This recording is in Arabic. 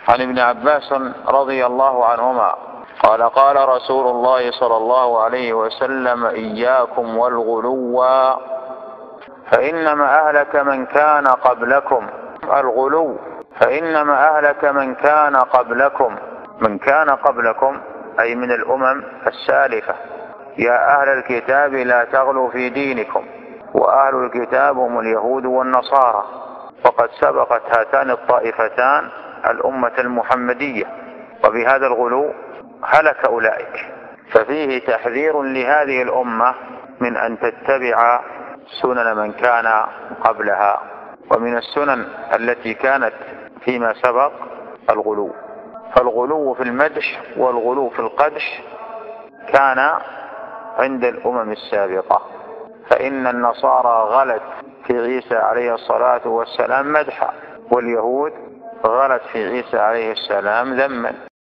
عن ابن عباس رضي الله عنهما قال قال رسول الله صلى الله عليه وسلم: إياكم والغلو فإنما أهلك من كان قبلكم. الغلو فإنما أهلك من كان قبلكم. من كان قبلكم أي من الأمم السالفة. يا أهل الكتاب لا تغلوا في دينكم، وأهل الكتاب هم اليهود والنصارى. وقد سبقت هاتان الطائفتان الأمة المحمدية، وبهذا الغلو هلك أولئك. ففيه تحذير لهذه الأمة من أن تتبع سنن من كان قبلها. ومن السنن التي كانت فيما سبق الغلو. فالغلو في المدح والغلو في القدح كان عند الأمم السابقة، فإن النصارى غلت في عيسى عليه الصلاة والسلام مدحا، واليهود غلت في عيسى عليه السلام ذما.